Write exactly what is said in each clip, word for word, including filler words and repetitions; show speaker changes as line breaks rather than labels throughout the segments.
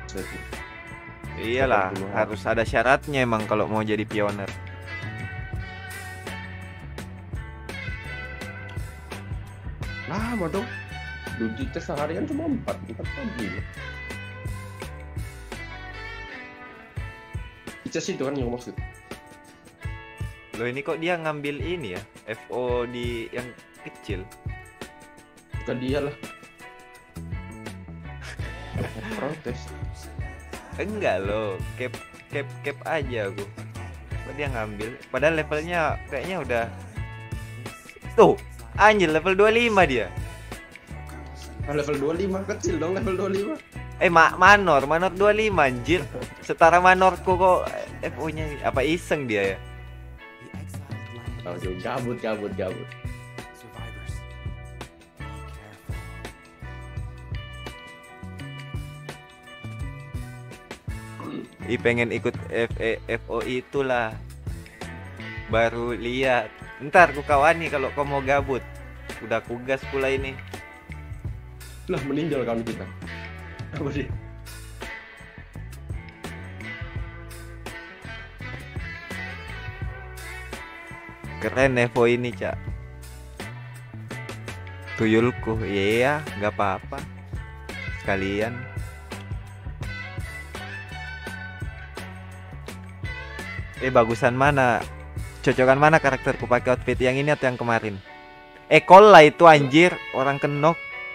Jadi
Iyalah,
delapan puluh.
harus ada syaratnya emang kalau mau jadi pioner.
Lama dong. Dulu tes seharian cuma empat, empat pagi. Icas itu kan yang maksud.
Loh ini kok dia ngambil ini ya, F O di yang kecil.
Bukan dia lah. Protes.
Enggak loh, cap cap cap aja aku. Kok dia ngambil? Padahal levelnya kayaknya udah. Tuh, anjir level dua puluh lima dia.
Ah, level dua puluh lima kecil dong level dua puluh lima.
Eh ma manor, manor dua puluh lima anjir. Setara manorku kok F O-nya apa iseng dia ya?
Oh, gabut gabut gabut.
I pengen ikut F E, F O itulah. Baru lihat. Ntar ku kawani kalau kau mau gabut. Udah kugas pula ini.
Lah meninggal kami kita. Apa sih?
Keren Evo ini, Cak. Tuyulku, iya, nggak apa-apa. Sekalian. Eh, bagusan mana? Cocokan mana karakterku pakai outfit yang ini atau yang kemarin? Eh, Call lah itu anjir, orang kenok.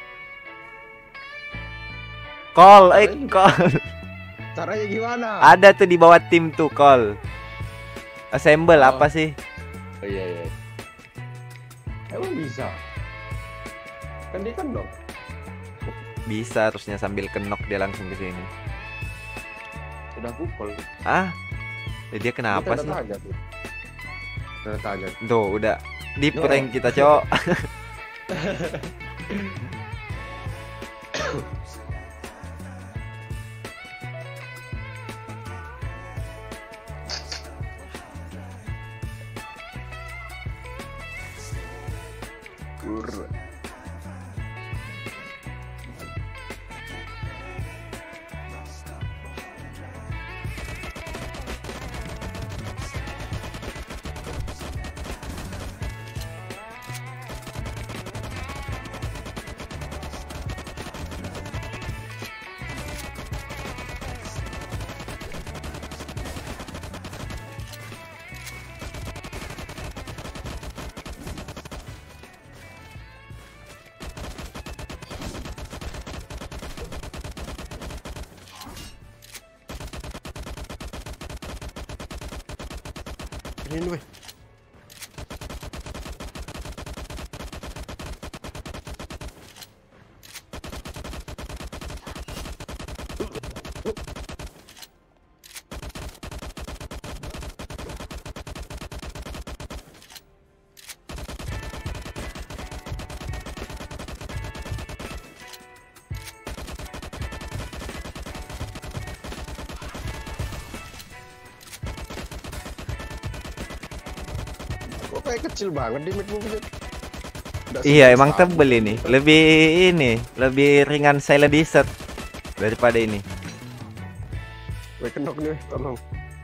Call, eh Call.
Caranya gimana?
Ada tuh di bawah tim tuh Call. Assemble
Oh.
apa sih?
Oh, iya iya. Emang bisa? Kan dia kan dong.
Bisa harusnya sambil kenok dia langsung ke sini.
Udah pukul.
Ah, eh, dia kenapa
Kita
sih?
udah tanya tuh. Udah tanya.
Tuh udah di prank kita cowok.
Ur. Ini weh. Kok kayak kecil banget di mic punya.
Iya emang tebel ini. Lebih ini, lebih ringan silent desert daripada ini.
Weh kenok nih, tolong.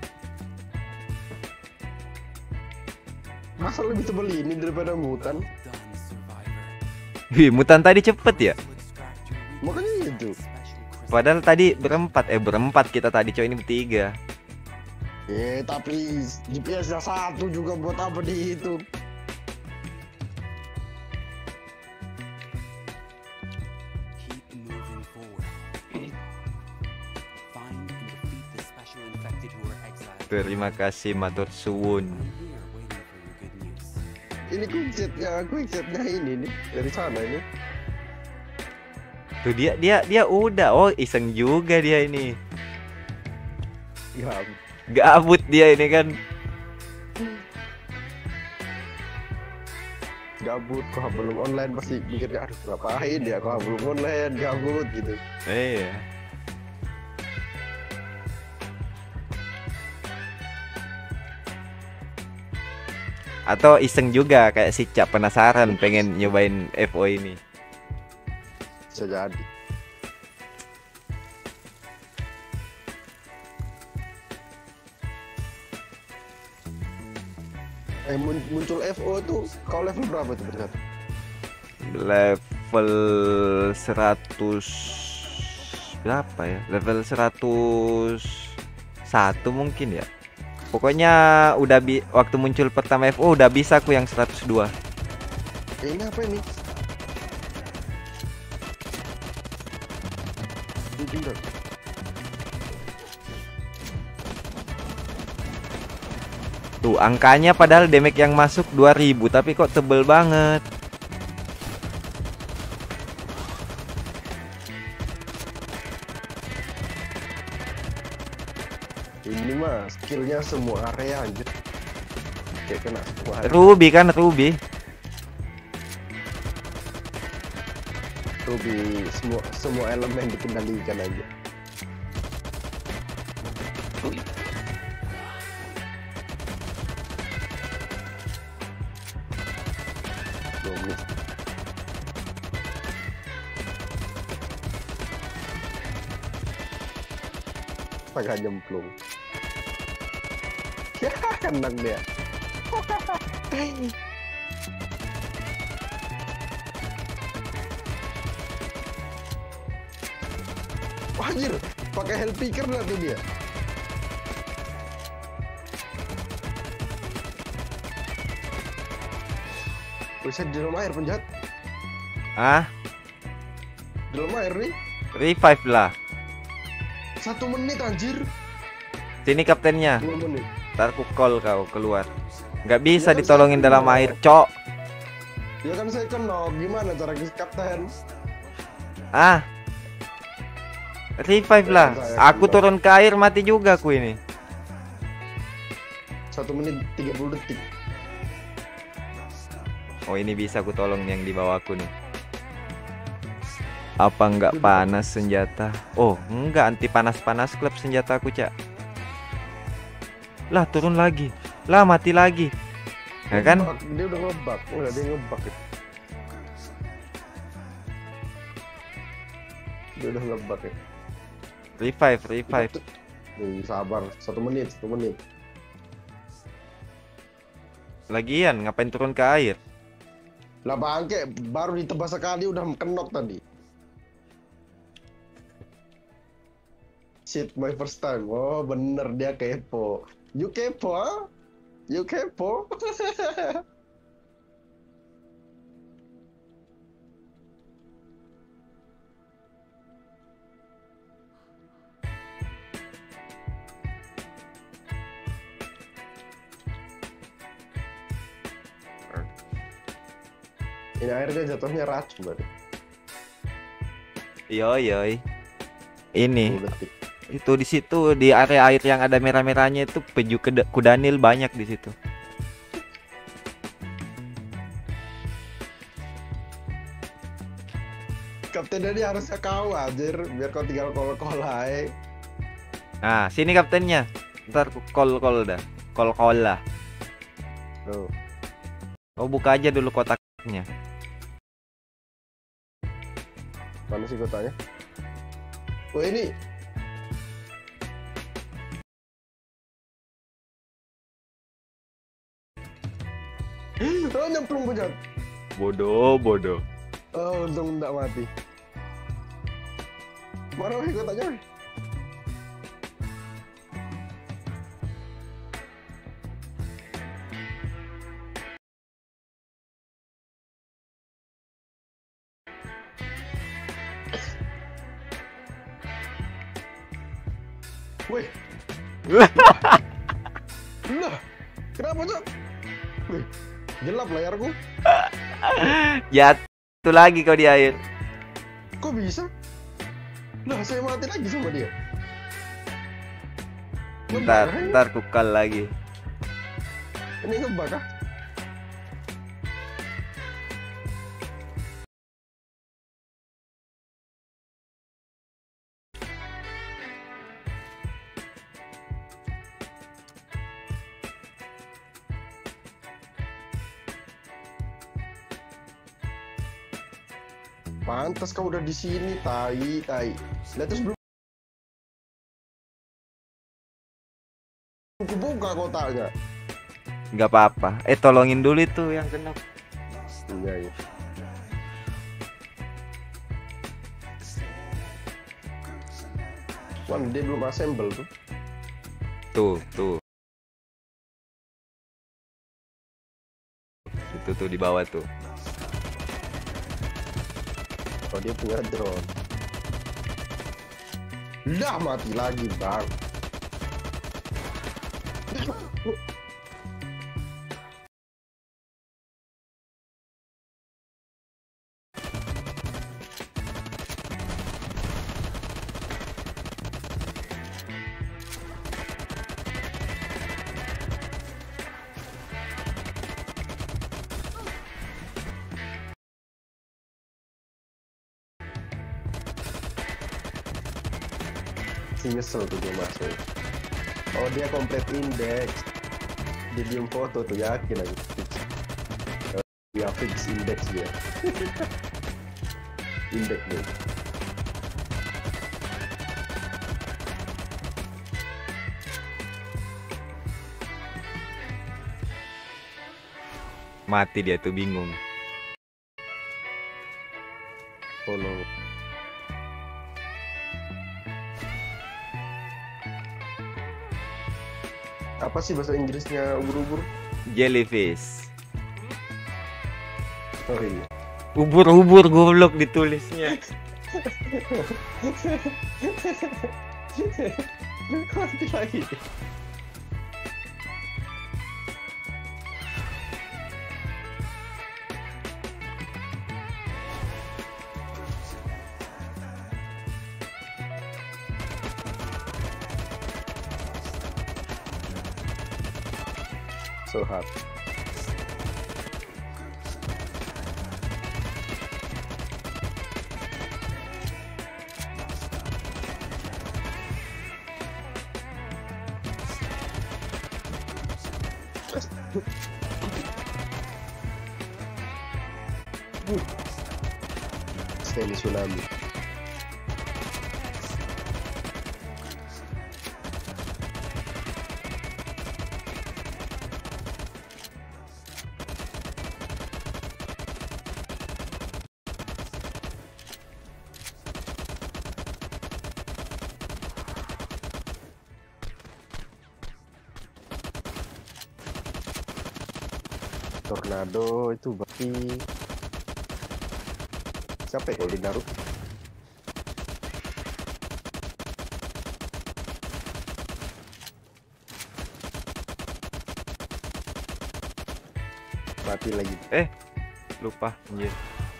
Masa lebih tebal ini daripada mutan?
Wih, mutan tadi cepet ya.
Makanya itu.
Padahal tadi berempat, eh berempat kita tadi coy ini bertiga.
Eh tapi G P S-nya satu juga buat apa dihitung?
Terima kasih matur suwun.
Ini quicksetnya, quicksetnya ini nih dari sana ini.
Tuh dia dia dia udah. Oh, iseng juga dia ini.
Gabut.
Gabut dia ini kan.
Gabut kok belum online pasti mikirnya aduh ngapain ya kok belum online gabut gitu.
Iya. Atau iseng juga kayak si Cap penasaran pengen nyobain F O ini.
Bisa jadi. Eh muncul F O tuh kau level berapa tuh berarti?
Level seratus berapa ya? Level seratus satu mungkin ya. Pokoknya udah bi waktu muncul pertama F O udah bisa aku yang seratus dua.
Eh, ini apa ini? Ini
Tuh angkanya padahal damage yang masuk dua ribu tapi kok tebel banget.
Ini mah skillnya semua area anjir. Kayak kena semua area.
Ruby kan Ruby.
Ruby semua semua elemen dikendalikan aja. Pakai jemplung. Ya, kandang dia. Wajir, pakai health picker nanti dia. Bisa di dalam air penjahat.
Ah,
Di dalam air nih.
revive lah.
Satu menit anjir.
Sini kaptennya.
Dua menit.
Ntar ku call kau keluar. Nggak bisa
Ya,
ditolongin
saya
dalam
keluar.
air, cok.
Ya kan saya kenal. Gimana cara kis kapten?
Ah, revive lah. Aku turun ke air mati juga aku ini.
Satu menit tiga puluh detik.
Oh ini bisa aku tolong yang di bawahku nih. Apa nggak panas senjata? Oh enggak, anti panas-panas klub senjataku cak. Lah turun lagi. Lah mati lagi. Ya kan?
Ngebug, dia udah ngebug. Udah dia ngebug. Ya. Dia udah ngebug ya.
Revive, revive.
Nih, sabar, satu menit, satu menit.
Lagian ngapain turun ke air?
Lah bangke, baru ditebas sekali udah kenok tadi. Shit, my first time. Oh bener dia kepo. You kepo, ah? You kepo. Ini airnya jatuhnya racun berarti.
Yoi yoi. Ini
sepuluh detik.
itu di situ di area air yang ada merah-merahnya itu peju kuda- kudanil banyak di situ.
Kapten ini harusnya kau anjir, biar kau tinggal call-call aja.
Nah, sini kaptennya. Ntar ku call-call dah. Call-call lah.
Tuh.
Oh, buka aja dulu kotaknya.
Mana sih kotanya? Oh ini. Oh nyemplung penjat.
Bodoh, bodoh.
Oh untung enggak mati. Mana weh kotanya weh? Weh. Lah, kenapa cok? Wih, gelap layarku.
Jatuh lagi kau di air.
Kok bisa? Lah, saya mati lagi sama dia.
Ntar,
Ngebug,
ntar ku call lagi.
Ini ngebug kah? Pantas kau udah di sini, tai, tai. Lihat terus belum buka kotaknya.
nggak apa-apa. Eh tolongin dulu itu yang kena.
Iya, iya. Wan, dia belum assemble tuh.
Tuh, tuh. Itu tuh di bawah tuh.
Oh, dia punya drone. Dah mati lagi, Bang. Si nyesel tuh dia masuk. Oh, dia komplit indeks. Dia diem foto tuh, yakin aja fix. Uh, dia fix indeks dia. Indeks dia.
Mati dia tuh, bingung.
Follow. Apa sih bahasa Inggrisnya ubur-ubur?
Jellyfish.
Oh iya.
Ubur-ubur goblok ditulisnya.
Mati lagi. So hard. Semi tsunami. Tornado itu berarti siapa ya kalau di Naruto? Mati lagi.
Eh, lupa anjir.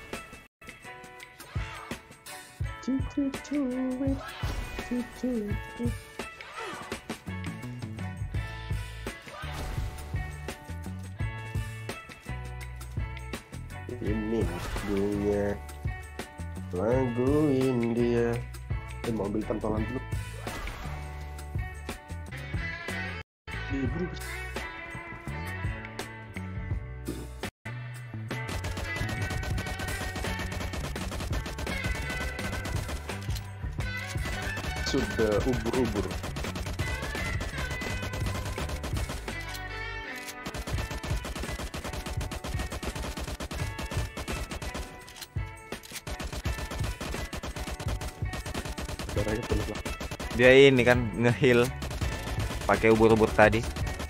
Ini dunia lagu India. Eh, mau ambil pentolan dulu. Libur. Sudah ubur-ubur. Darahnya penuh lah.
Dia ini kan nge-heal pakai ubur-ubur tadi.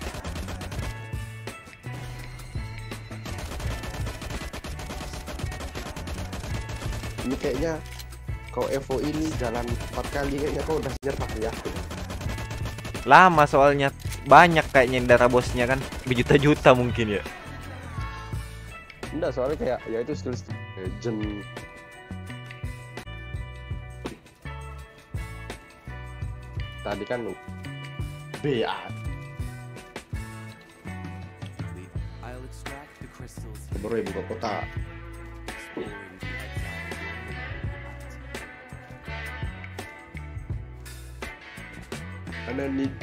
Ini kayaknya kau Evo ini jalan empat kali kayaknya kau udah nyerah ya.
Lama soalnya, banyak kayaknya darah bosnya kan, berjuta-juta mungkin ya.
Enggak, soalnya kayak ya itu skill legend. Tadi kan B A. Baru ya buka kota. Ada nih.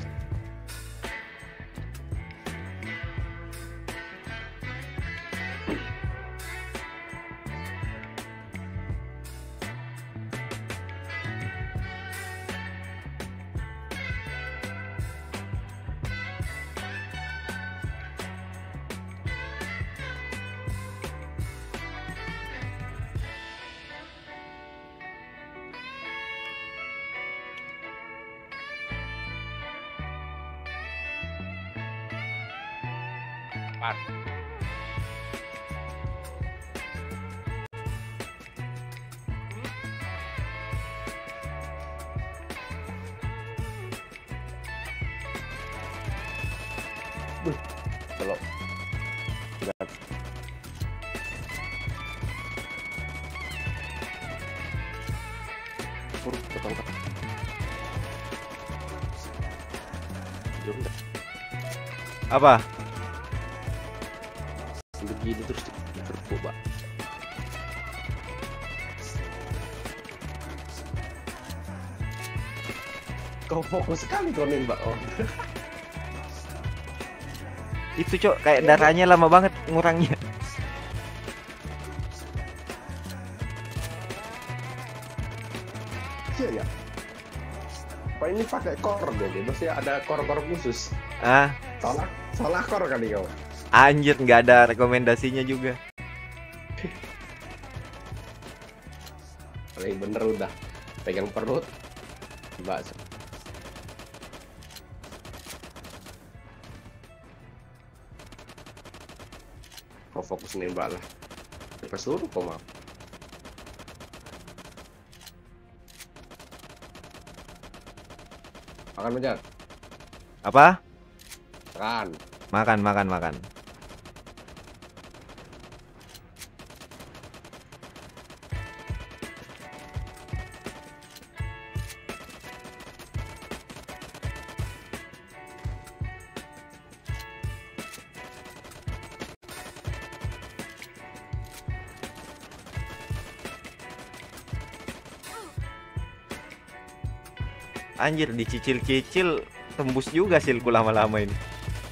Depan.
Belok. Lihat. Pur, ketangkap.
Apa?
Begini terus tercoba. Kau fokus sekali kau nembak. Oh.
Itu cok, kayak darahnya lama banget ngurangnya.
Iya ya. Apa ini pakai core deh? Maksudnya ada core-core khusus.
Ah,
Salah, salah core kali kau.
anjir, nggak ada rekomendasinya juga.
Paling bener udah pegang perut, bakso. Kau fokus nembak lah. Lepas suruh kau mau. Makan Mejar.
Apa?
Makan.
Makan, makan, makan. Anjir, dicicil-cicil tembus juga silku lama-lama ini.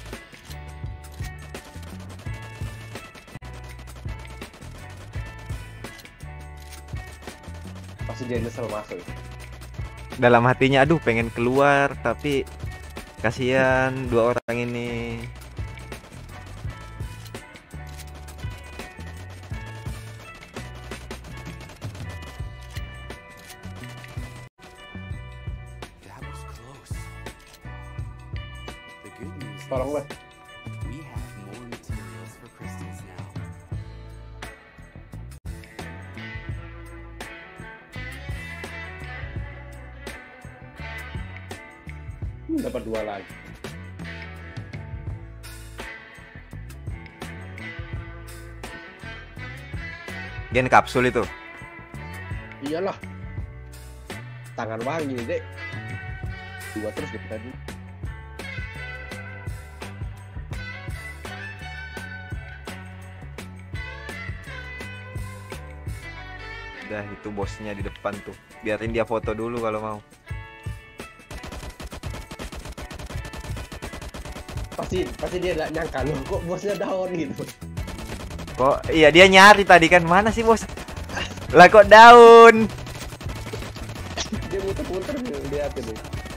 Pasti dia nyesel masuk.
Dalam hatinya, aduh pengen keluar, tapi kasihan dua orang ini.
Tolong lah.
We have more materials for crystals now.
Hmm, dapat dua lagi.
Gen kapsul itu.
Iyalah. Tangan wangi dek. Dua terus kita tadi.
Udah, itu bosnya di depan tuh. Biarin dia foto dulu kalau mau.
Pasti pasti dia nggak nyangka loh kok bosnya down gitu.
Kok iya dia nyari tadi kan, mana sih bos? Lah kok down?
Dia muter-muter lihat ini.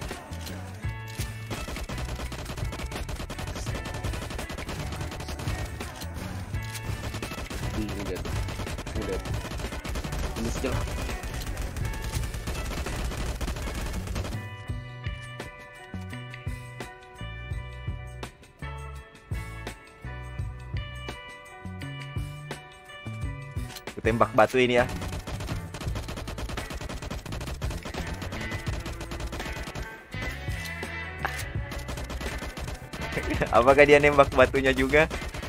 Bingung dia tuh. Udah. Ini skill.
Ku tembak batu ini ya. Apakah dia nembak batunya juga?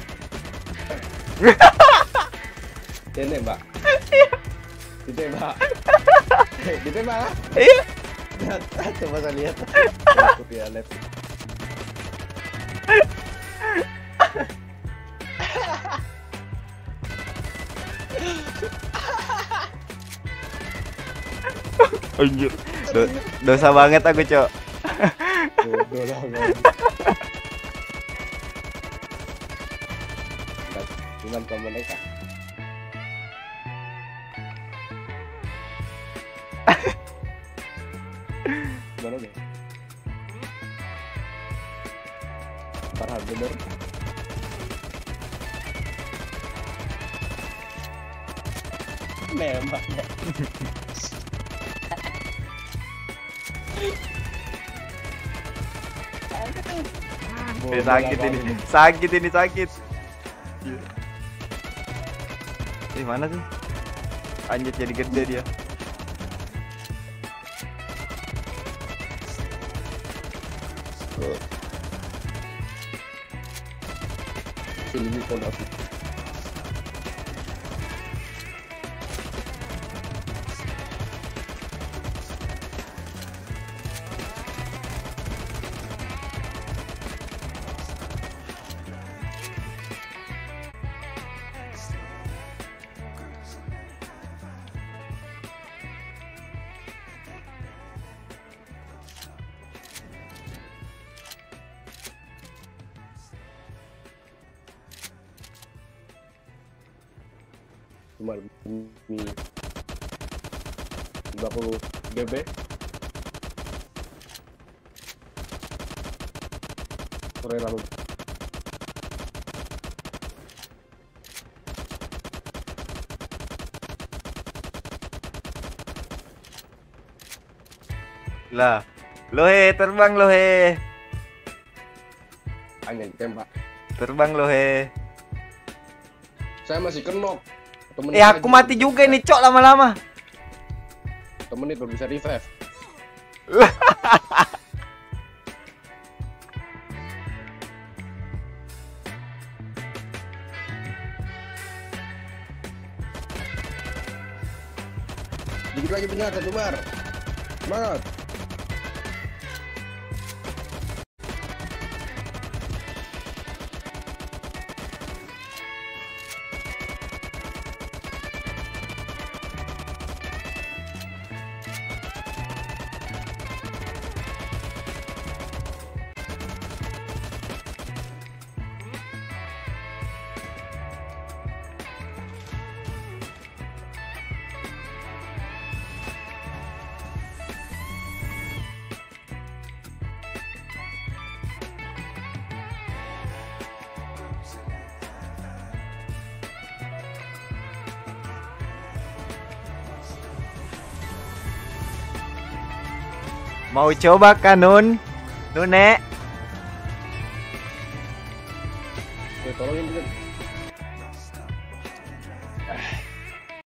Dia nembak. Ditembak. Ditembak.
Iya.
Coba saya lihat. Aku dia lihat.
Anjir. Do dosa banget aku, Cok.
Bodoh lah kau. Cuman kau mereka. Mana deh? Parah bener. Nembak.
Ini sakit ini. Sakit ini sakit. Di mana sih? Anjir jadi gede dia.
Oh. Film ini pun aku. Cuma ini dua puluh G B sore lalu.
Lah, lohe terbang lohe.
Hanya ditembak.
Terbang lohe.
Saya masih kenok. Temen
Eh aku mati juga nih cok lama-lama.
Temenit baru bisa revive. Dikit lagi benar satu bar. Semangat.
Mau coba kan Nun? Nune?